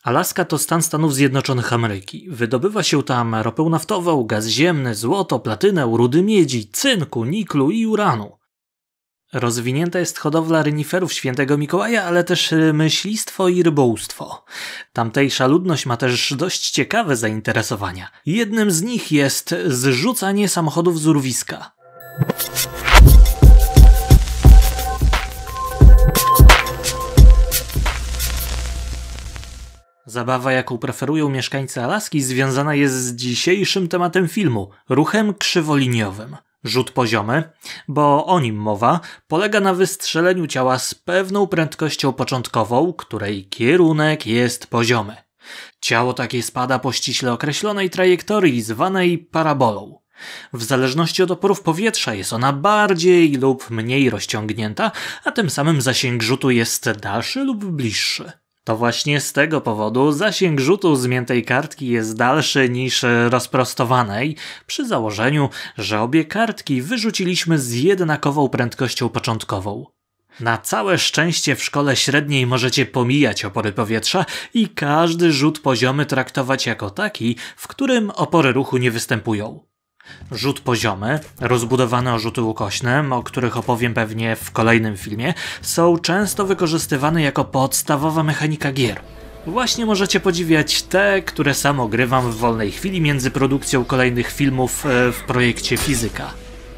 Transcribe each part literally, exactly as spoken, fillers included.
Alaska to stan Stanów Zjednoczonych Ameryki. Wydobywa się tam ropę naftową, gaz ziemny, złoto, platynę, rudy miedzi, cynku, niklu i uranu. Rozwinięta jest hodowla reniferów Świętego Mikołaja, ale też myślistwo i rybołówstwo. Tamtejsza ludność ma też dość ciekawe zainteresowania. Jednym z nich jest zrzucanie samochodów z urwiska. Zabawa, jaką preferują mieszkańcy Alaski, związana jest z dzisiejszym tematem filmu – ruchem krzywoliniowym. Rzut poziomy, bo o nim mowa, polega na wystrzeleniu ciała z pewną prędkością początkową, której kierunek jest poziomy. Ciało takie spada po ściśle określonej trajektorii zwanej parabolą. W zależności od oporów powietrza jest ona bardziej lub mniej rozciągnięta, a tym samym zasięg rzutu jest dalszy lub bliższy. To właśnie z tego powodu zasięg rzutu zmiętej kartki jest dalszy niż rozprostowanej, przy założeniu, że obie kartki wyrzuciliśmy z jednakową prędkością początkową. Na całe szczęście w szkole średniej możecie pomijać opory powietrza i każdy rzut poziomy traktować jako taki, w którym opory ruchu nie występują. Rzut poziomy, rozbudowane o rzuty ukośne, o których opowiem pewnie w kolejnym filmie, są często wykorzystywane jako podstawowa mechanika gier. Właśnie możecie podziwiać te, które sam ogrywam w wolnej chwili między produkcją kolejnych filmów w projekcie Fizyka.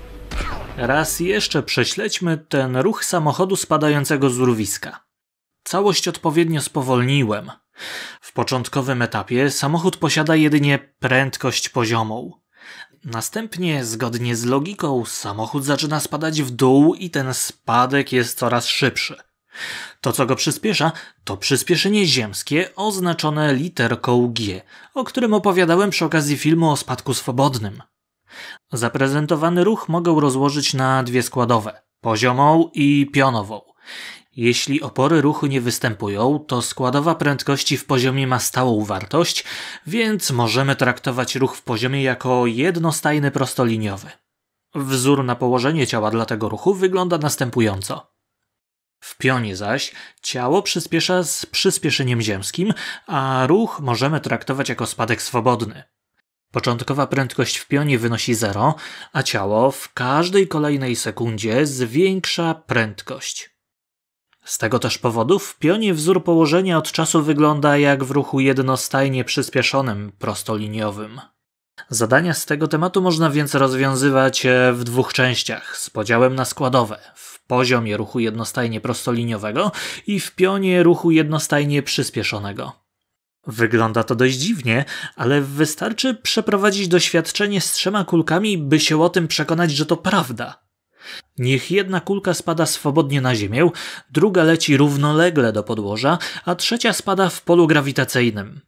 Raz jeszcze prześledźmy ten ruch samochodu spadającego z urwiska. Całość odpowiednio spowolniłem. W początkowym etapie samochód posiada jedynie prędkość poziomą. Następnie, zgodnie z logiką, samochód zaczyna spadać w dół i ten spadek jest coraz szybszy. To, co go przyspiesza, to przyspieszenie ziemskie oznaczone literką G, o którym opowiadałem przy okazji filmu o spadku swobodnym. Zaprezentowany ruch mogę rozłożyć na dwie składowe – poziomą i pionową. Jeśli opory ruchu nie występują, to składowa prędkości w poziomie ma stałą wartość, więc możemy traktować ruch w poziomie jako jednostajny prostoliniowy. Wzór na położenie ciała dla tego ruchu wygląda następująco. W pionie zaś ciało przyspiesza z przyspieszeniem ziemskim, a ruch możemy traktować jako spadek swobodny. Początkowa prędkość w pionie wynosi zero, a ciało w każdej kolejnej sekundzie zwiększa prędkość. Z tego też powodu w pionie wzór położenia od czasu wygląda jak w ruchu jednostajnie przyspieszonym, prostoliniowym. Zadania z tego tematu można więc rozwiązywać w dwóch częściach, z podziałem na składowe, w poziomie ruchu jednostajnie prostoliniowego i w pionie ruchu jednostajnie przyspieszonego. Wygląda to dość dziwnie, ale wystarczy przeprowadzić doświadczenie z trzema kulkami, by się o tym przekonać, że to prawda. Niech jedna kulka spada swobodnie na ziemię, druga leci równolegle do podłoża, a trzecia spada w polu grawitacyjnym.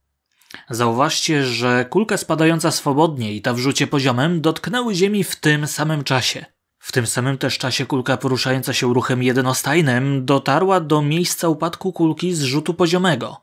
Zauważcie, że kulka spadająca swobodnie i ta w rzucie poziomem dotknęły ziemi w tym samym czasie. W tym samym też czasie kulka poruszająca się ruchem jednostajnym dotarła do miejsca upadku kulki z rzutu poziomego.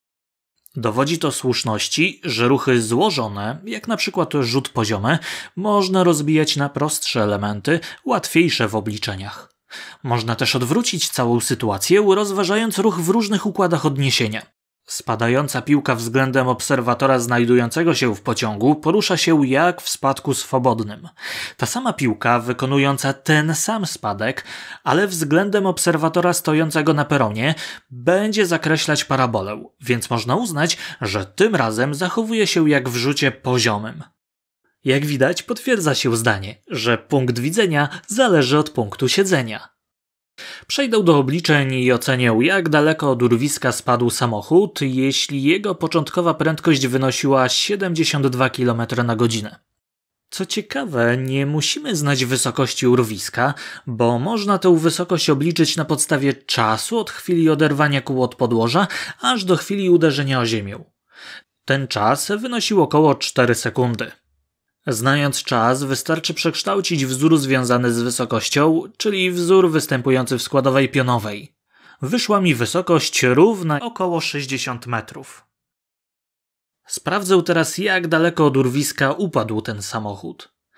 Dowodzi to słuszności, że ruchy złożone, jak na przykład rzut poziomy, można rozbijać na prostsze elementy, łatwiejsze w obliczeniach. Można też odwrócić całą sytuację, rozważając ruch w różnych układach odniesienia. Spadająca piłka względem obserwatora znajdującego się w pociągu porusza się jak w spadku swobodnym. Ta sama piłka wykonująca ten sam spadek, ale względem obserwatora stojącego na peronie, będzie zakreślać parabolę, więc można uznać, że tym razem zachowuje się jak w rzucie poziomym. Jak widać, potwierdza się zdanie, że punkt widzenia zależy od punktu siedzenia. Przejdę do obliczeń i ocenię, jak daleko od urwiska spadł samochód, jeśli jego początkowa prędkość wynosiła siedemdziesiąt dwa kilometry na godzinę. Co ciekawe, nie musimy znać wysokości urwiska, bo można tę wysokość obliczyć na podstawie czasu od chwili oderwania kół od podłoża, aż do chwili uderzenia o ziemię. Ten czas wynosił około cztery sekundy. Znając czas, wystarczy przekształcić wzór związany z wysokością, czyli wzór występujący w składowej pionowej. Wyszła mi wysokość równa około sześćdziesiąt metrów. Sprawdzę teraz, jak daleko od urwiska upadł ten samochód.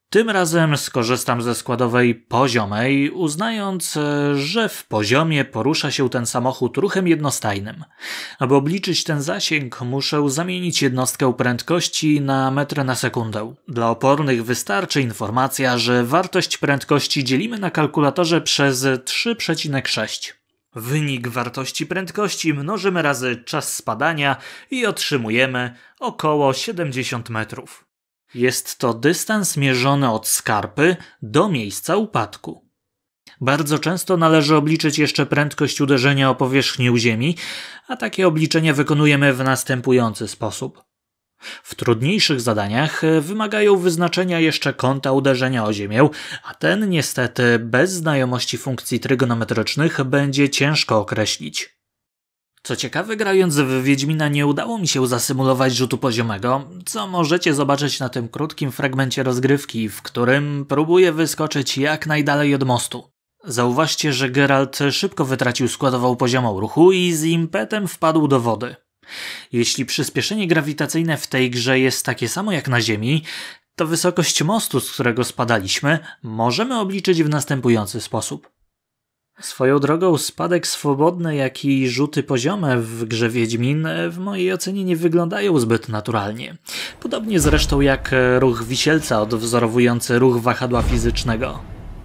Tym razem skorzystam ze składowej poziomej, uznając, że w poziomie porusza się ten samochód ruchem jednostajnym. Aby obliczyć ten zasięg, muszę zamienić jednostkę prędkości na metry na sekundę. Dla opornych wystarczy informacja, że wartość prędkości dzielimy na kalkulatorze przez trzy przecinek sześć. Wynik wartości prędkości mnożymy razy czas spadania i otrzymujemy około siedemdziesiąt metrów. Jest to dystans mierzony od skarpy do miejsca upadku. Bardzo często należy obliczyć jeszcze prędkość uderzenia o powierzchnię ziemi, a takie obliczenia wykonujemy w następujący sposób. W trudniejszych zadaniach wymagają wyznaczenia jeszcze kąta uderzenia o ziemię, a ten niestety bez znajomości funkcji trygonometrycznych będzie ciężko określić. Co ciekawe, grając w Wiedźmina nie udało mi się zasymulować rzutu poziomego, co możecie zobaczyć na tym krótkim fragmencie rozgrywki, w którym próbuję wyskoczyć jak najdalej od mostu. Zauważcie, że Geralt szybko wytracił składową poziomą ruchu i z impetem wpadł do wody. Jeśli przyspieszenie grawitacyjne w tej grze jest takie samo jak na Ziemi, to wysokość mostu, z którego spadaliśmy, możemy obliczyć w następujący sposób. Swoją drogą spadek swobodny, jak i rzuty poziome w grze Wiedźmin w mojej ocenie nie wyglądają zbyt naturalnie. Podobnie zresztą jak ruch wisielca odwzorowujący ruch wahadła fizycznego.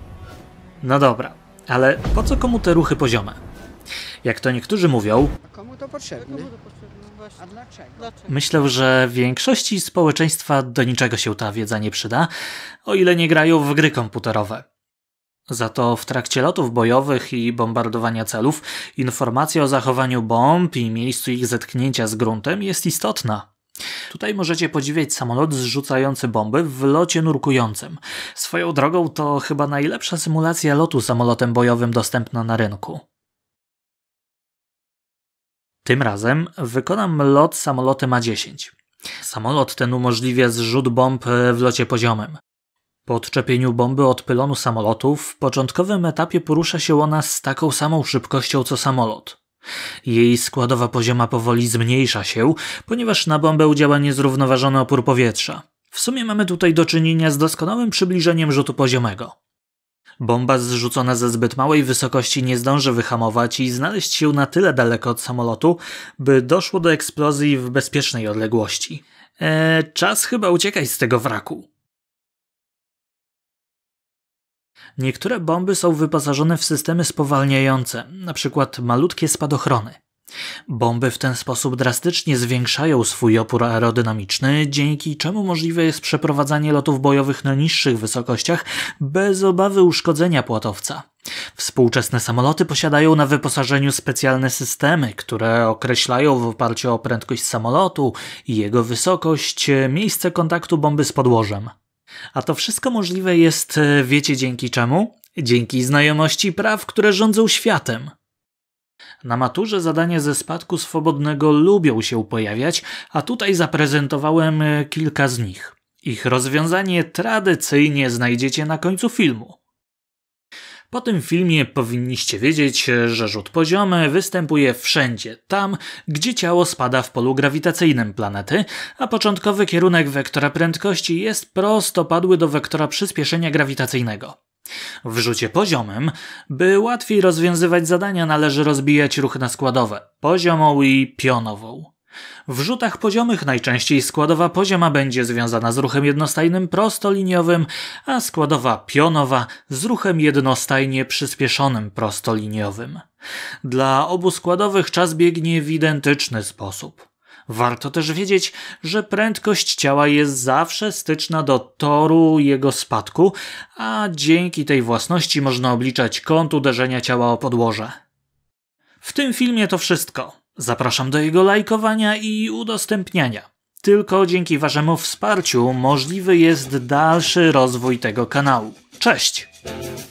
No dobra, ale po co komu te ruchy poziome? Jak to niektórzy mówią, A komu to potrzebne? A dlaczego? myślę, że większości społeczeństwa do niczego się ta wiedza nie przyda, o ile nie grają w gry komputerowe. Za to w trakcie lotów bojowych i bombardowania celów informacja o zachowaniu bomb i miejscu ich zetknięcia z gruntem jest istotna. Tutaj możecie podziwiać samolot zrzucający bomby w locie nurkującym. Swoją drogą to chyba najlepsza symulacja lotu samolotem bojowym dostępna na rynku. Tym razem wykonam lot samolotem A dziesięć. Samolot ten umożliwia zrzut bomb w locie poziomym. Po odczepieniu bomby od pylonu samolotu w początkowym etapie porusza się ona z taką samą szybkością co samolot. Jej składowa pozioma powoli zmniejsza się, ponieważ na bombę działa niezrównoważony opór powietrza. W sumie mamy tutaj do czynienia z doskonałym przybliżeniem rzutu poziomego. Bomba zrzucona ze zbyt małej wysokości nie zdąży wyhamować i znaleźć się na tyle daleko od samolotu, by doszło do eksplozji w bezpiecznej odległości. Eee, czas chyba uciekać z tego wraku. Niektóre bomby są wyposażone w systemy spowalniające, np. malutkie spadochrony. Bomby w ten sposób drastycznie zwiększają swój opór aerodynamiczny, dzięki czemu możliwe jest przeprowadzanie lotów bojowych na niższych wysokościach bez obawy uszkodzenia płatowca. Współczesne samoloty posiadają na wyposażeniu specjalne systemy, które określają w oparciu o prędkość samolotu i jego wysokość miejsce kontaktu bomby z podłożem. A to wszystko możliwe jest, wiecie dzięki czemu? Dzięki znajomości praw, które rządzą światem. Na maturze zadania ze spadku swobodnego lubią się pojawiać, a tutaj zaprezentowałem kilka z nich. Ich rozwiązanie tradycyjnie znajdziecie na końcu filmu. Po tym filmie powinniście wiedzieć, że rzut poziomy występuje wszędzie tam, gdzie ciało spada w polu grawitacyjnym planety, a początkowy kierunek wektora prędkości jest prostopadły do wektora przyspieszenia grawitacyjnego. W rzucie poziomym, by łatwiej rozwiązywać zadania, należy rozbijać ruchy na składowe, poziomą i pionową. W rzutach poziomych najczęściej składowa pozioma będzie związana z ruchem jednostajnym prostoliniowym, a składowa pionowa z ruchem jednostajnie przyspieszonym prostoliniowym. Dla obu składowych czas biegnie w identyczny sposób. Warto też wiedzieć, że prędkość ciała jest zawsze styczna do toru jego spadku, a dzięki tej własności można obliczać kąt uderzenia ciała o podłoże. W tym filmie to wszystko. Zapraszam do jego lajkowania i udostępniania. Tylko dzięki waszemu wsparciu możliwy jest dalszy rozwój tego kanału. Cześć!